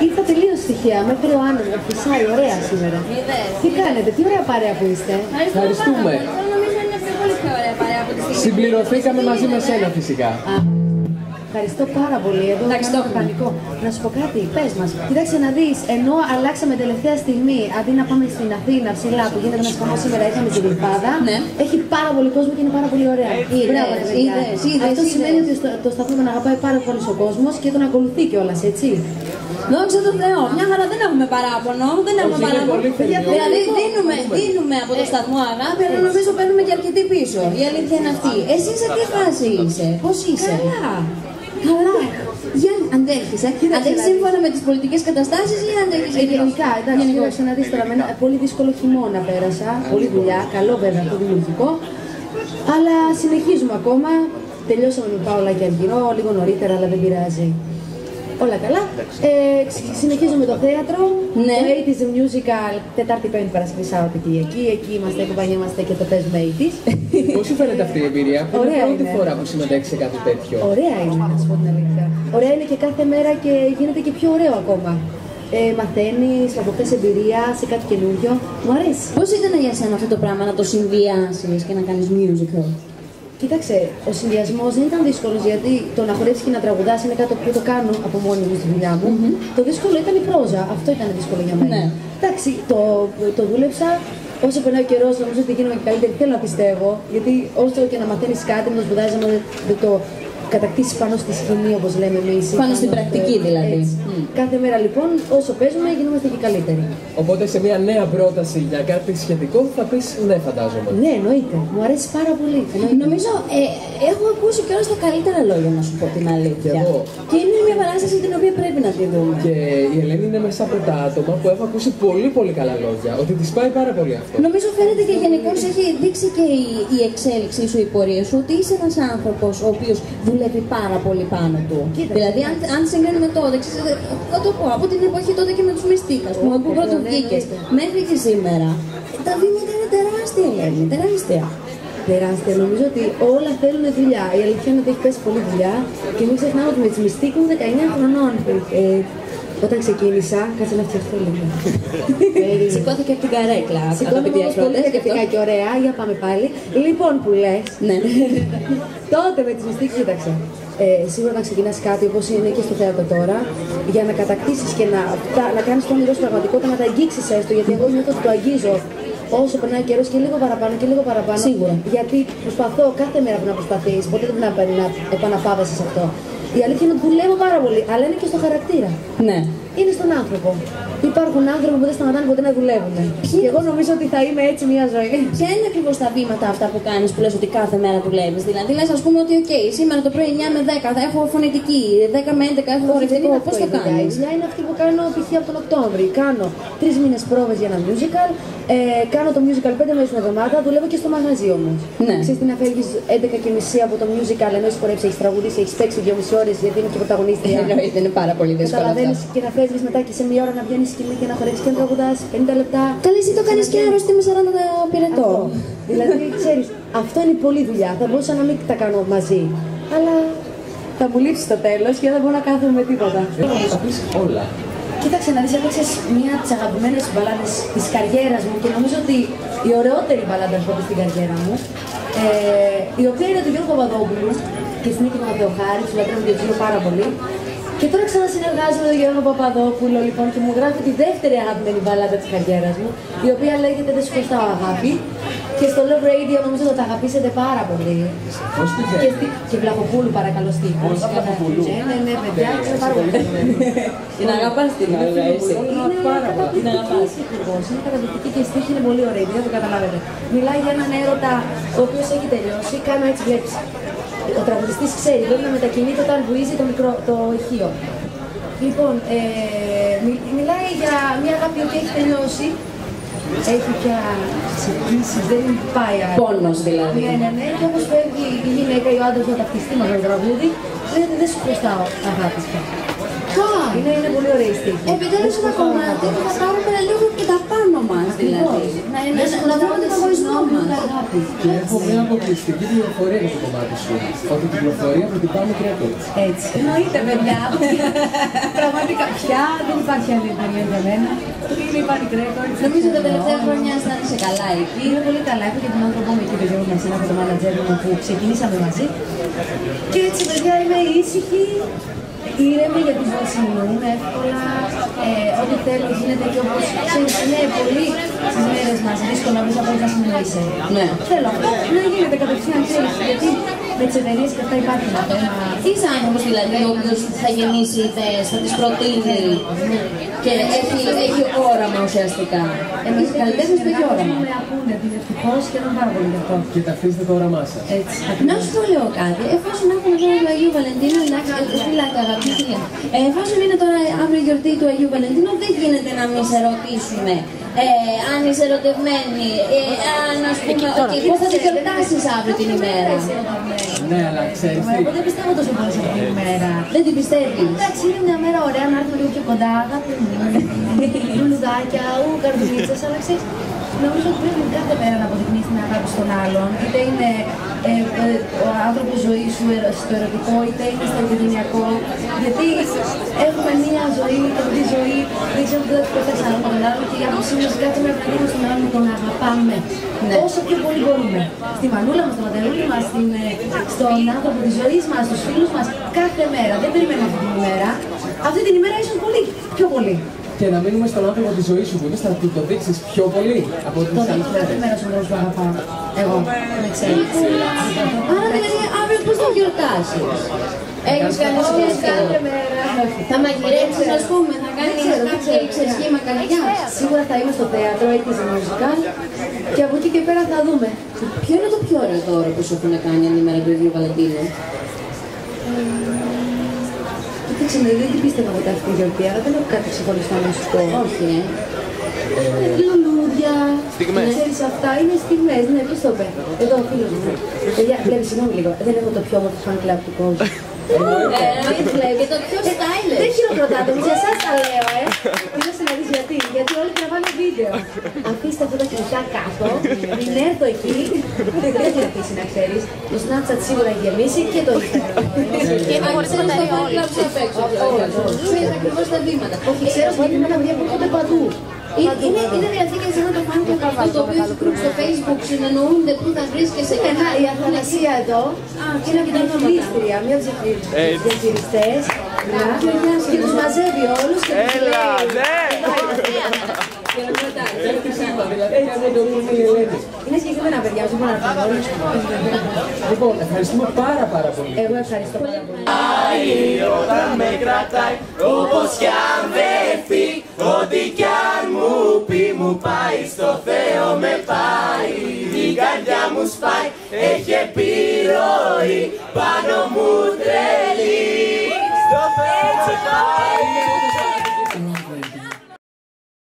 Ήρθα τελείως στοιχεία, με έφερε ο άνεμος, φυσάει, ωραία σήμερα. Τι κάνετε, τι ωραία παρέα που είστε. Ευχαριστούμε. Νομίζω είναι αυτή πολύ πιο ωραία παρέα από τη στιγμή. Συμπληρωθήκαμε μαζί με σένα φυσικά. Ευχαριστώ πάρα πολύ. Εδώ κάνω μηχανικό. Να σου πω κάτι, πες μας. Κοίταξε να δεις, ενώ αλλάξαμε τελευταία στιγμή, αντί να πάμε στην Αθήνα, ψηλά που γίνεται ένας χαμός σήμερα, είχαμε την Γλυφάδα. Ναι. Έχει πάρα πολύ κόσμο και είναι πάρα πολύ ωραία. Αυτό σημαίνει ότι το σταθμό τον αγαπάει πάρα πολύ ο κόσμος και τον ακολουθεί κιόλας, έτσι. Δόξα τω Θεώ, μια χαρά δεν έχουμε παράπονο. Δεν έχουμε παράπονο. Δηλαδή δίνουμε από το σταθμό αγάπη, αλλά νομίζω παίρνουμε και αρκετή πίσω. Η αλήθεια είναι αυτή. Εσύ σε τι φάση είσαι, πώς είσαι? Καλά. Για αντέχεις, αντέχεις σύμφωνα με τις πολιτικές καταστάσεις ή αντέχεις γενικά? Εντάξει, να δεις τώρα, με ένα πολύ δύσκολο χειμώνα πέρασα, πολλή δουλειά, καλό βέβαια το δημιουργικό, αλλά συνεχίζουμε ακόμα. Τελειώσαμε με Πάολα και Αργυρό, λίγο νωρίτερα, αλλά δεν πειράζει. Όλα καλά. Συνεχίζουμε το θέατρο. Ναι. Το 80's Musical, Τετάρτη, Πέμπτη, Παρασκευή, Σάββατο, Κυριακή. Εκεί είμαστε, κουμπανιόμαστε και το παίζουμε 80's. Πώς σου φαίνεται αυτή η εμπειρία? Είναι η πρώτη φορά που συμμετέχεις σε κάτι τέτοιο. Ωραία είναι, να σου πω την αλήθεια. Ωραία είναι και κάθε μέρα και γίνεται και πιο ωραίο ακόμα. Μαθαίνεις, αποκτάς εμπειρία σε κάτι καινούριο. Μου αρέσει. Πώς ήταν για σένα αυτό το πράγμα να το συνδυάσεις και να κάνεις musical? Κοίταξε, ο συνδυασμός δεν ήταν δύσκολος, γιατί το να χορεύεις και να τραγουδάς είναι κάτι που το κάνω από μόνη μου στη δουλειά μου. Το δύσκολο ήταν η πρόζα. Αυτό ήταν δύσκολο για μένα. Ναι. Εντάξει, το δούλεψα. Όσο περνάει ο καιρός, νομίζω ότι γίνομαι και καλύτερη. Θέλω να πιστεύω, γιατί όσο και να μαθαίνεις κάτι, να το σπουδάζεις, δεν το κατακτήσεις πάνω στη σκηνή, όπως λέμε εμείς. Πάνω στην πρακτική δηλαδή. Κάθε μέρα λοιπόν, όσο παίζουμε, γινόμαστε και καλύτεροι. Οπότε σε μια νέα πρόταση για κάτι σχετικό θα πεις ναι, φαντάζομαι. Ναι, εννοείται. Μου αρέσει πάρα πολύ. Νομίζω έχω ακούσει κιόλας τα καλύτερα λόγια, να σου πω την αλήθεια. Και είναι μια παράσταση την οποία πρέπει να τη δούμε. Και η Ελένη είναι μέσα από τα άτομα που έχω ακούσει πολύ καλά λόγια. Ότι της πάει πάρα πολύ αυτό. Νομίζω φαίνεται και γενικώς έχει δείξει και η εξέλιξή σου, η πορεία σου, ότι είσαι ένας άνθρωπος ο οποίος δουλεύει πάρα πολύ πάνω του. Δηλαδή, αν συγκρίνουμε τότε, θα το πω, από την εποχή τότε και με τους Μυστίκας, που πρώτο βγήκες, μέχρι και σήμερα, τα βήματα είναι τεράστια, Ελένη, τεράστια. Τεράστια. Νομίζω ότι όλα θέλουν δουλειά. Η αλήθεια είναι ότι έχει πέσει πολλή δουλειά και μην ξεχνάμε ότι με τις Μυστίκου ήμουν 19 χρονών. Όταν ξεκίνησα, κάτσε να φτιαχτώ λίγο. Σηκώθηκε από την καρέκλα. Σηκώθηκε πολύ και ωραία, για πάμε πάλι. Λοιπόν, που λες, ναι. τότε με τις Μυστίκου, κοίταξε. Σίγουρα να ξεκινάς κάτι όπως είναι και στο θέατρο τώρα, για να κατακτήσεις και να κάνεις το όνειρό σου πραγματικότητα, να τα αγγίξεις έστω, γιατί εγώ νιώθω ότι το αγγίζω όσο περνάει ο καιρός και λίγο παραπάνω και λίγο παραπάνω. Σίγουρα. Γιατί προσπαθώ κάθε μέρα που να προσπαθείς, ποτέ δεν πρέπει να επαναπάβεσαι σε αυτό. Η αλήθεια είναι ότι δουλεύω πάρα πολύ, αλλά είναι και στο χαρακτήρα. Ναι. Είναι στον άνθρωπο. Υπάρχουν άνθρωποι που δεν σταματάνε ποτέ να δουλεύουν. Και εγώ νομίζω ότι θα είμαι έτσι μια ζωή. Ποια είναι ακριβώς τα βήματα αυτά που κάνεις που λες ότι κάθε μέρα δουλεύεις? Δηλαδή, λες ας πούμε ότι, OK, σήμερα το πρωί 9 με 10 θα έχω φωνητική, 10 με 11 έχω χορευτική. Πώς το κάνεις? Η δουλειά είναι αυτή που κάνω π.χ. από τον Οκτώβρη. Κάνω 3 μήνες πρόβες για ένα musical. Κάνω το musical 5 μέρες την εβδομάδα. Δουλεύω και στο μαγαζί όμως. Ναι. Ξέρεις τι, να φεύγεις 11:30 από το musical, ενώ έχεις χορέψει, έχεις τραγουδίσει, έχεις παίξει 2,5 ώρες γιατί είναι και πρωταγωνίστρια. Εννοείται, είναι πάρα πολύ δύσκολο. Καταλαβαίνεις, και να φεύγεις μετά και σε μια ώρα να βγαίνεις σκηνή και να χορέψεις και να τραγουδάς 50 λεπτά. Καλή, εσύ το κάνεις και άρρωστη με 40 πυρετό. Δηλαδή, ξέρεις, αυτό είναι πολλή δουλειά. Θα μπορούσα να μην τα κάνω μαζί. Αλλά θα μου λείψει το τέλος και δεν μπορώ να κάθομαι με τίποτα. Θα πεις όλα. Κοίταξε να δεις, έπαιξες μία από τις αγαπημένες μπαλάντες της καριέρας μου και νομίζω ότι η ωραιότερη μπαλάντα έχω στην καριέρα μου, η οποία είναι του Γιώργου Παπαδόπουλου και στην Νίκη Παπαδεοχάρη, του λατρεύω και του πάρα πολύ. Και τώρα ξανασυνεργάζομαι με τον Γιώργο Παπαδόπουλο λοιπόν, και μου γράφει τη δεύτερη αγαπημένη μπαλάντα της καριέρας μου, η οποία λέγεται «Δεν σου χρωστάω αγάπη». Και στο Love Radio νομίζω ότι θα αγαπήσετε πάρα πολύ. Και Βλαχοπούλου παρακαλώ στίχους. Ναι, παιδιά, είναι πάρα πολύ. Την αγαπάς την όλα, εσύ. Την αγαπάς. Είναι καταπληκτική και η στίχη είναι πολύ ωραία, δεν το καταλάβετε. Μιλάει για έναν έρωτα ο οποίος έχει τελειώσει, κάνω έτσι βλέπεις. Ο τραγουδιστής ξέρει, πρέπει να μετακινείται όταν βουίζει το ηχείο. Λοιπόν, μιλάει για μια αγάπη που έχει τελειώσει. Έχει πια συγκρίσεις, δεν πάει άλλο. Πόνος δηλαδή. Ναι, και όπως φεύγει η γυναίκα ή ο άντρας να ταυτιστεί με το τραγούδι, λέει ότι δεν σου χρωστάω αγάπη πια. Είναι πολύ ωραία η στίχη. Επιτέλους ένα κομμάτι που θα πάρουμε λίγο και τα πάνω μας δηλαδή. Να δούμε τον εγωισμό μας. Και έχω μια αποκλειστική πληροφορία για το κομμάτι σου. Ότι κυκλοφορεί από την Πάνη Κρέτο. Έτσι. Εννοείται, παιδιά. Πραγματικά πια δεν υπάρχει άλλη εταιρεία για μένα. Είναι η Party Records. Νομίζω τα τελευταία χρόνια αισθάνεσαι καλά εκεί. Είναι πολύ καλά. Έχω και τον άνθρωπό μου εκεί, τον Γιώργο Μασίνα, από το manager μου που ξεκινήσαμε μαζί. Και έτσι, παιδιά, είμαι ήσυχη, ήρεμη γιατί συνεννοούμε εύκολα. Ό,τι θέλω γίνεται και όπως ξέρεις, είναι πολύ στις μέρες μας δύσκολο να βρεις από να συνεννοείσαι. Ναι. Θέλω αυτό να γίνεται κατευθείαν, ξέρεις, γιατί με τις εταιρείες και αυτά υπάρχει ένα θέμα. Είσαι άνθρωπος δηλαδή ο οποίος θα γεννήσει ιδέες, θα τις προτείνει και έχει όραμα ουσιαστικά. Εμείς οι καλλιτέχνες που έχει όραμα. Με ακούνε, την ευτυχώς και δεν πάρα πολύ γι' αυτό. Και ταυτίζετε το όραμά σας. Έτσι. Να σου το λέω κάτι, εφόσον έχουμε τώρα του Αγίου Βαλεντίνου, εντάξει, φυλάκια αγαπητοί, εφόσον είναι τώρα αύριο η γιορτή του Αγίου Βαλεντίνου, δεν γίνεται να μην σε ρωτήσουμε αν είσαι ερωτευμένη, αν ας πούμε, πώς θα την γιορτάσεις αύριο την ημέρα. Ναι, αλλά ξέρεις τι. Εγώ δεν πιστεύω τόσο πολύ σε αυτή την ημέρα. Δεν την πιστεύεις. Εντάξει, είναι μια μέρα ωραία να έρθουμε λίγο πιο κοντά, αγάπη μου. Λουλουδάκια, καρδουίτσες, αλλά ξέρεις, νομίζω ότι πρέπει κάθε μέρα να αποδεικνύεις την αγάπη στον άλλον. Είτε είναι ο άνθρωπος ζωής σου στο ερωτικό, είτε είναι στο οικογενειακό. Γιατί έχουμε μια ζωή, αυτή τη ζωή, δεν ξέρω τι θα προφέρεις άλλο με τον άλλον και η άποψή μας κάθε μέρα να δίνουμε στον άλλον να τον αγαπάμε. Ναι. Όσο πιο πολύ μπορούμε. Στη μανούλα μας, στο ματερούλι μας, στον άνθρωπο της ζωής μας, στους φίλους μας, κάθε μέρα. Δεν περιμένουμε αυτή την ημέρα. Αυτή την ημέρα ίσως πολύ, πιο πολύ. Και να μείνουμε στον άνθρωπο τη ζωή σου που είναι, θα του το δείξεις πιο πολύ από ό,τι τις άλλες κάθε μέρα στον άνθρωπο που αγαπάω. Εγώ, με ξέρεις. Άρα δηλαδή αύριο πώς θα γιορτάσεις. Έχεις κάνει σχέση κάθε μέρα. Θα μαγειρέψεις ας πούμε, θα κάνεις κάποια εξαισχήμα καρδιάς. Σίγουρα θα είμαι στο θέατρο, έκθεση μουσικάλ και από εκεί και πέρα θα δούμε. Ποιο είναι το πιο ωραίο δώρο που σου έχουν κάνει την ημέρα του Αγίου Βαλεντίνου. Κοίταξε, δεν την πίστευα από αυτή τη γιορτή, αλλά δεν έχω κάτι ξεχωριστό να σου πω. Όχι, Λουλούδια, στιγμές. Ξέρεις αυτά, είναι στιγμές, ναι, ποιος το είπε. Εδώ ο φίλος μου. Παιδιά, βλέπει, συγγνώμη λίγο, δεν έχω το πιο όμορφο fan club του κόσμου. και το πιο stylish. Δεν χειροκροτάτε μου, για εσάς τα λέω, Κοίταξε να δεις γιατί όλοι τραβάνε βίντεο. Αφήστε αυτά τα κινητά κάτω, μην έρθω εκεί, δεν έχει αφήσει να ξέρεις. Το Snapchat σίγουρα έχει γεμίσει και το Instagram. Και να ξέρεις το fan club σου απ' έξω. Ξέρεις ακριβώς τα βήματα. Όχι, ξέρω συγκεκριμένα παιδιά που έρχονται παντού. Είναι δηλαδή και εσένα το fan club αυτό το οποίο έχει group στο Facebook, συνεννοούνται πού θα βρίσκεσαι και να Η Αθανασία εδώ είναι από την Αθλήτρια, μια από τις διαχειριστές και τους μαζεύει όλους και τους λέει. Έλα, ναι! Είναι συγκεκριμένα παιδιά, όχι μόνο Λοιπόν, ευχαριστούμε πάρα πολύ. Εγώ ευχαριστώ πάρα πολύ. Όταν με κρατάει, όπως κι αν βρεθεί, ό,τι κι αν μου πει μου πάει, στο Θεό με πάει. Η καρδιά μου σπάει, έχει επιρροή, πάνω μου τρελή. Στο Θεό με πάει.